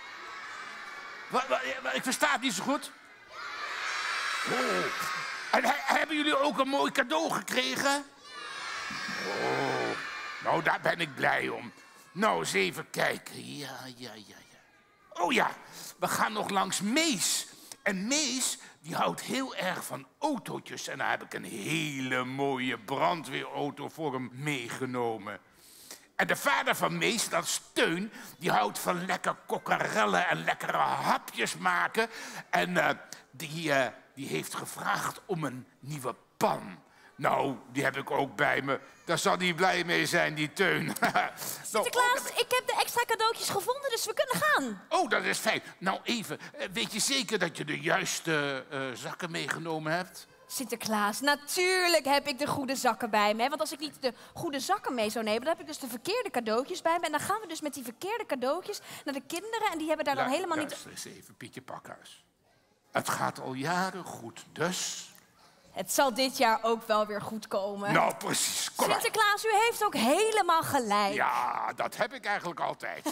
Ik versta het niet zo goed. Oh. En hebben jullie ook een mooi cadeau gekregen? Oh, nou, daar ben ik blij om. Nou, eens even kijken. Ja. Oh ja, we gaan nog langs Mees. En Mees, die houdt heel erg van autootjes. En daar heb ik een hele mooie brandweerauto voor hem meegenomen. En de vader van Mees, dat is Teun, die houdt van lekker kokkerellen en lekkere hapjes maken. En die heeft gevraagd om een nieuwe pan. Nou, die heb ik ook bij me. Daar zal hij blij mee zijn, die Teun. Sinterklaas, ik heb de extra cadeautjes gevonden, dus we kunnen gaan. Oh, dat is fijn. Nou, even, weet je zeker dat je de juiste zakken meegenomen hebt? Sinterklaas, natuurlijk heb ik de goede zakken bij me. Hè? Want als ik niet de goede zakken mee zou nemen, dan heb ik dus de verkeerde cadeautjes bij me. En dan gaan we dus met die verkeerde cadeautjes naar de kinderen. En die hebben daar dan helemaal niet... Luister eens even, Pietje Pakhuis. Het gaat al jaren goed, dus... Het zal dit jaar ook wel weer goed komen. Nou, precies. Kom maar. Sinterklaas, u heeft ook helemaal gelijk. Ja, dat heb ik eigenlijk altijd.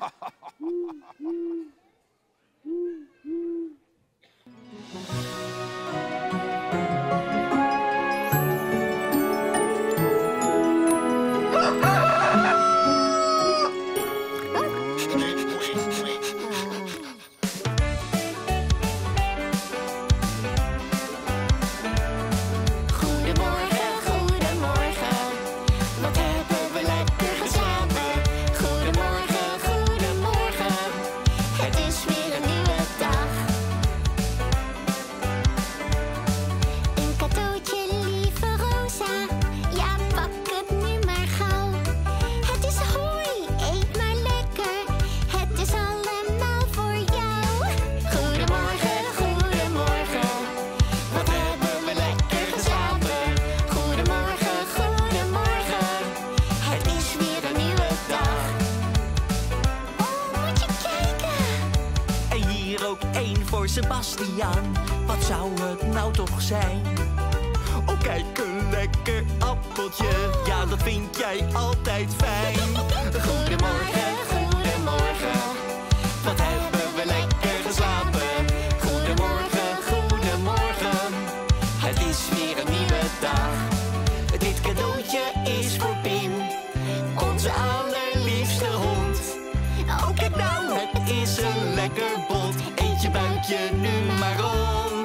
Sebastiaan, wat zou het nou toch zijn? Oh, kijk, een lekker appeltje, ja, dat vind jij altijd fijn. Goedemorgen, goedemorgen, wat hebben we lekker geslapen. Goedemorgen, goedemorgen, het is weer een nieuwe dag. Dit cadeautje is voor Pim, onze allerliefste hond. Oh, kijk nou, het is een lekker bot. Eet je buikje nu maar rond.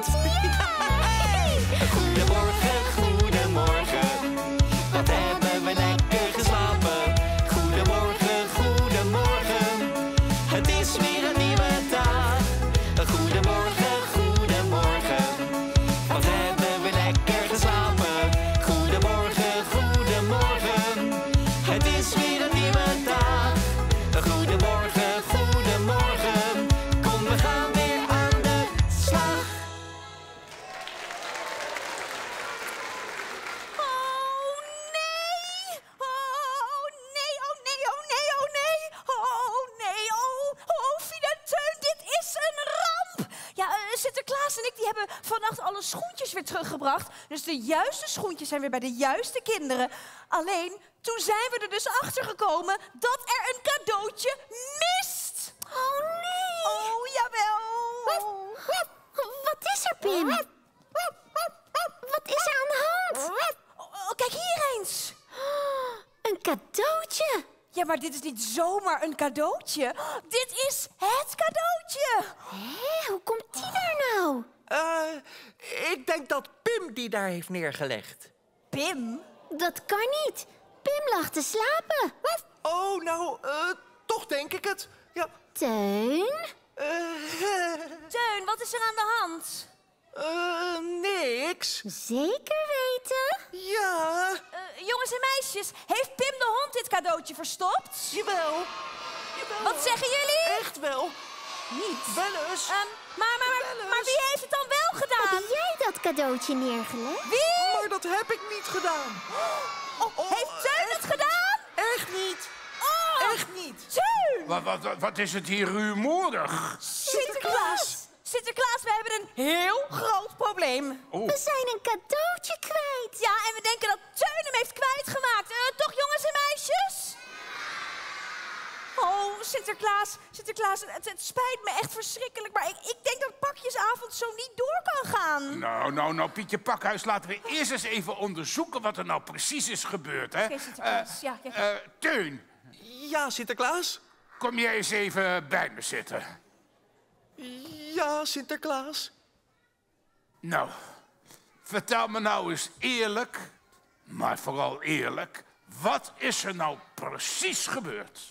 Goedemorgen, goedemorgen. Wat hebben we lekker geslapen. Goedemorgen, goedemorgen. Het is weer een nieuwe dag. Goedemorgen, goedemorgen. Wat hebben we lekker geslapen. Goedemorgen, goedemorgen. Het is weer een nieuwe dag. Goedemorgen, goedemorgen. Kom, we gaan weer aan de slag. Oh nee! Oh nee, oh nee, oh nee, oh nee! Oh nee, oh Fien en Teun, dit is een ramp! Ja, Sinterklaas en ik die hebben vannacht alle schoentjes weer teruggebracht. Dus de juiste schoentjes zijn weer bij de juiste kinderen. Alleen, toen zijn we er dus achter gekomen dat er een cadeautje mist. Oh nee! Oh, jawel! Wat is er, Pim? Wat is er aan de hand? Oh, kijk hier eens! Een cadeautje? Ja, maar dit is niet zomaar een cadeautje. Dit is het cadeautje. Hé, hoe komt die daar nou? Ik denk dat Pim die daar heeft neergelegd. Pim? Dat kan niet. Pim lag te slapen. Oh, nou, toch denk ik het. Ja. Teun? Teun, wat is er aan de hand? Niks. Zeker weten? Ja, Jongens en meisjes, heeft Pim de hond dit cadeautje verstopt? jawel. Jawel, Wat zeggen jullie? Echt wel. Niet. Wel eens. Maar wie heeft het dan wel gedaan? Heb jij dat cadeautje neergelegd? Wie? Maar dat heb ik niet gedaan. Heeft Teun het gedaan? Echt niet. Oh, Echt niet. Teun! Wat is het hier rumoerig? Sinterklaas! Sinterklaas, we hebben een heel groot probleem. Oh, We zijn een cadeautje kwijt. Ja, en we denken dat Teun hem heeft kwijtgemaakt. Toch, jongens en meisjes? Oh, Sinterklaas. Sinterklaas, het spijt me echt verschrikkelijk. Maar ik denk dat pakjesavond zo niet door kan gaan. nou, Pietje Pakhuis, laten we eerst eens even onderzoeken wat er nou precies is gebeurd, hè? Oké, Sinterklaas, ja, ja. Teun, Ja, Sinterklaas. kom jij eens even bij me zitten. Ja, Sinterklaas. Nou, vertel me nou eens eerlijk, maar vooral eerlijk, wat is er nou precies gebeurd?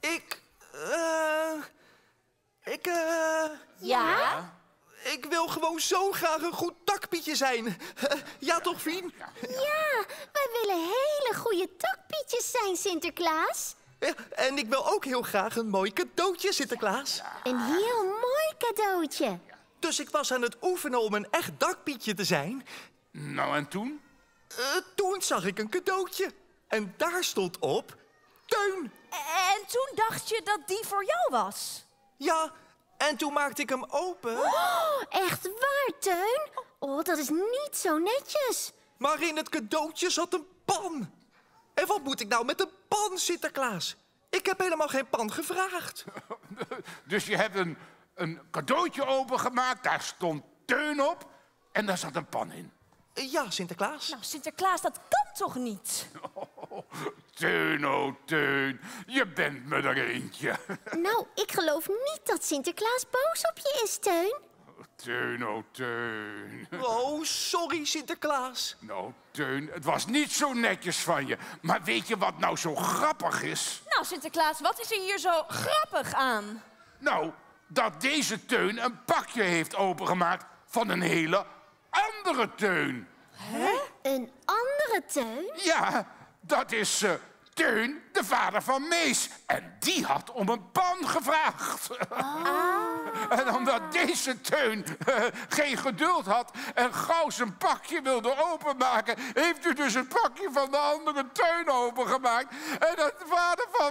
Ja? Ik wil gewoon zo graag een goed takpietje zijn. Ja, toch, Fien? Ja, wij willen hele goede takpietjes zijn, Sinterklaas. Ja, en ik wil ook heel graag een mooi cadeautje, Sinterklaas. Een heel mooi cadeautje. Dus ik was aan het oefenen om een echt dakpietje te zijn. Nou, en toen? Toen zag ik een cadeautje. En daar stond op Teun. En toen dacht je dat die voor jou was? Ja, en toen maakte ik hem open. Oh, echt waar, Teun? Oh, dat is niet zo netjes. Maar in het cadeautje zat een pan. En wat moet ik nou met een pan, Sinterklaas? Ik heb helemaal geen pan gevraagd. Dus je hebt een cadeautje opengemaakt, daar stond Teun op en daar zat een pan in. Ja, Sinterklaas. Nou, Sinterklaas, dat kan toch niet? Teun, oh Teun, je bent me er eentje. Nou, ik geloof niet dat Sinterklaas boos op je is, Teun. Teun, oh Teun. Oh, sorry, Sinterklaas. Nou, Teun, het was niet zo netjes van je. Maar weet je wat nou zo grappig is? Nou, Sinterklaas, wat is er hier zo grappig aan? Nou, dat deze Teun een pakje heeft opengemaakt van een hele andere Teun. Een andere Teun? Ja, dat is Teun, de vader van Mees. En die had om een pan gevraagd. En omdat deze Teun geen geduld had en gauw zijn pakje wilde openmaken, heeft u dus een pakje van de andere Teun opengemaakt. En dat de vader van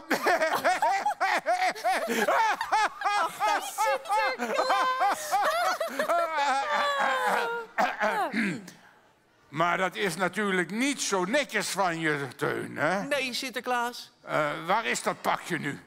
Maar dat is natuurlijk niet zo netjes van je, Teun, hè? Nee, Sinterklaas. Waar is dat pakje nu?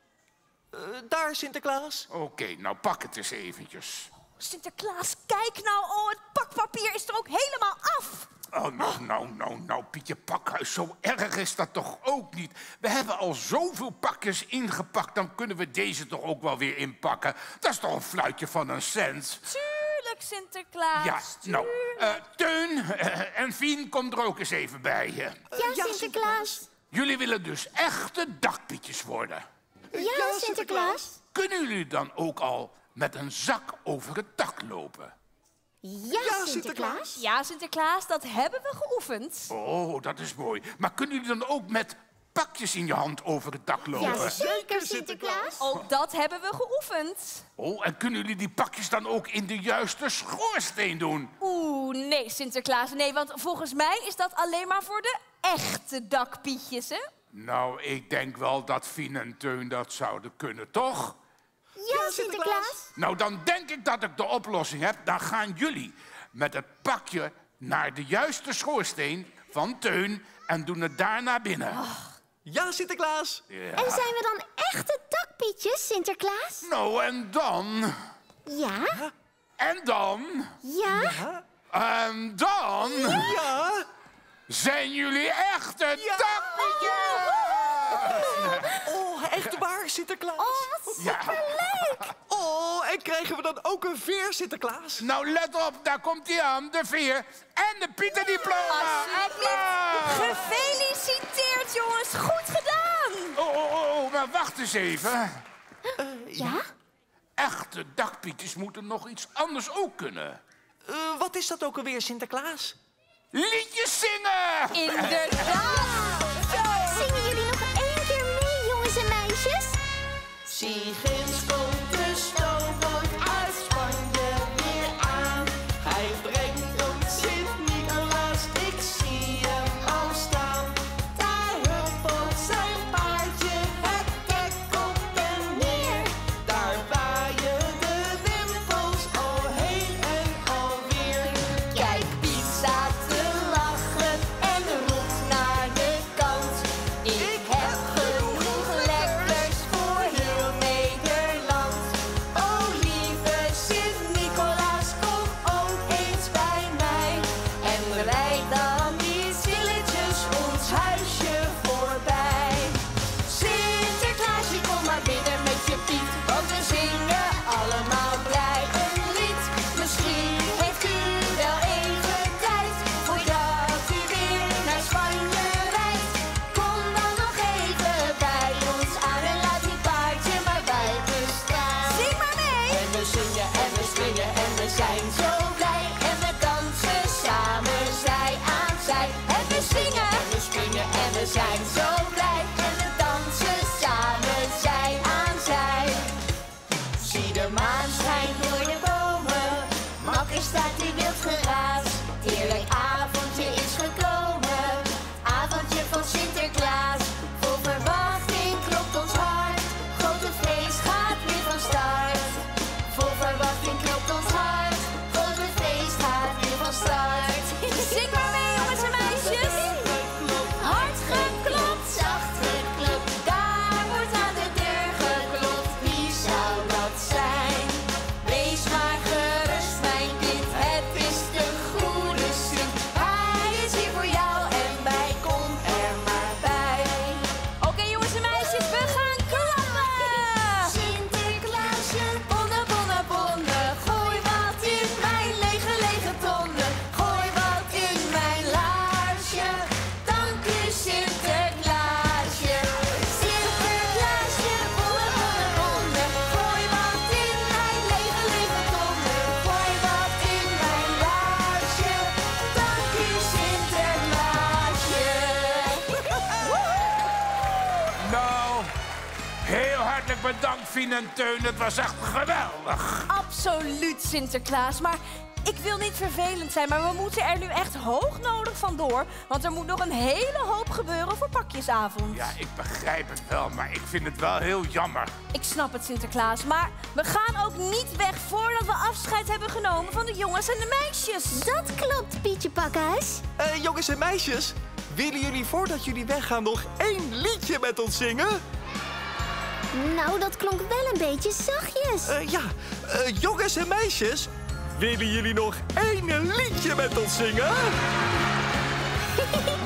Daar, Sinterklaas. Oké, nou pak het eens eventjes. Sinterklaas, kijk nou. Oh, het pakpapier is er ook helemaal af. Oh, nou, Pietje Pakhuis, zo erg is dat toch ook niet? We hebben al zoveel pakjes ingepakt, dan kunnen we deze toch ook wel weer inpakken. Dat is toch een fluitje van een cent? Tuurlijk, Sinterklaas. Ja, nou, tuurlijk. Teun en Fien, kom er ook eens even bij je. Ja, Sinterklaas. Jullie willen dus echte dakpietjes worden. Ja, Sinterklaas. Kunnen jullie dan ook al met een zak over het dak lopen? Ja, Sinterklaas. Ja, Sinterklaas, dat hebben we geoefend. Oh, dat is mooi. Maar kunnen jullie dan ook met pakjes in je hand over het dak lopen? Ja, zeker, Sinterklaas. Ook dat hebben we geoefend. Oh, en kunnen jullie die pakjes dan ook in de juiste schoorsteen doen? Oeh, nee, Sinterklaas. Nee, want volgens mij is dat alleen maar voor de echte dakpietjes, hè? Nou, ik denk wel dat Fien en Teun dat zouden kunnen, toch? Ja, Sinterklaas. Nou, dan denk ik dat ik de oplossing heb. Dan gaan jullie met het pakje naar de juiste schoorsteen van Teun en doen het daar naar binnen. Ja, Sinterklaas. En zijn we dan echte dakpietjes, Sinterklaas? Nou, en dan? Ja. En dan? Ja. En dan? Ja. Zijn jullie echte dakpietjes? Oh, echt waar, Sinterklaas. Oh, wat Ja. Oh, en krijgen we dan ook een veer, Sinterklaas? Nou, let op, daar komt hij aan, de veer en de Pieterdiploma. Alsjeblieft. Gefeliciteerd, jongens. Goed gedaan. Oh, maar wacht eens even. Ja? Echte dakpietjes moeten nog iets anders ook kunnen. Wat is dat ook alweer, Sinterklaas? Liedjes zingen! Inderdaad. Zingen jullie nog één keer mee, jongens en meisjes? Zie ginds komt de stoomboot uit Spanje weer aan. Hij brengt ons Sint-Nicolaas, ik zie hem al staan. Daar huppelt zijn paardje het dek op en neer. Daar waaien de wimpels al heen en alweer. Kijk, Piet staat te lachen en roept naar de kant. Ik heb genoeg lekkers voor heel Nederland. Oh lieve Sint-Nicolaas, kom ook eens bij mij. En rijd dan Die stilletjes ons huisje voorbij. Sinterklaasje, kom maar binnen met je Piet, want we zingen allemaal blij een lied. Misschien heeft u wel even tijd, voordat u weer naar Spanje rijdt. Kom dan nog even bij ons aan en laat die paardje maar bij me staan. Zing maar mee! En we zingen en we springen en we zijn zo blij. En we dansen samen zij aan zij. En we zingen en we springen en we zijn zo blij. En we dansen samen zij aan zij. Zie de maan schijnt door de bomen. Makker staat in wild geraas. Heerlijk avondje is gekomen. Avondje van Sinterklaas. Vol verwachting klopt ons hart. Grote feest gaat weer van start. Vol verwachting klopt ons hart. Grote feest gaat weer van start. Zing maar mee, jongens en meisjes! Hard geklopt, zacht geklopt. Daar wordt aan de deur geklopt. Wie zou dat zijn? Wees maar gerust, mijn kind. Het is de goede Sint. Hij is hier voor jou en wij. Kom er maar bij. Oké, jongens en meisjes, we gaan klappen! Sinterklaasje, bonnen, bonnen, bonnen. Gooi wat in mijn lege, lege tonnen. Gooi wat in mijn laarsje. Dank u, Sinterklaasje. Sinterklaasje, bonnen, bonnen, bonnen. Gooi wat in mijn lege, lege tonnen. Gooi wat in mijn laarsje. Dank u, Sinterklaasje. Nou, heel hartelijk bedankt, Fien en Teun. Het was echt geweldig. Absoluut, Sinterklaas. Maar ik wil niet vervelend zijn, maar we moeten er nu echt hoognodig vandoor. Want er moet nog een hele hoop gebeuren voor pakjesavond. Ja, ik begrijp het wel, maar ik vind het wel heel jammer. Ik snap het, Sinterklaas. Maar we gaan ook niet weg voordat we afscheid hebben genomen van de jongens en de meisjes. Dat klopt, Pietje Pakhuis. Jongens en meisjes, willen jullie voordat jullie weggaan nog 1 liedje met ons zingen? Nou, dat klonk wel een beetje zachtjes. Jongens en meisjes, willen jullie nog 1 liedje met ons zingen?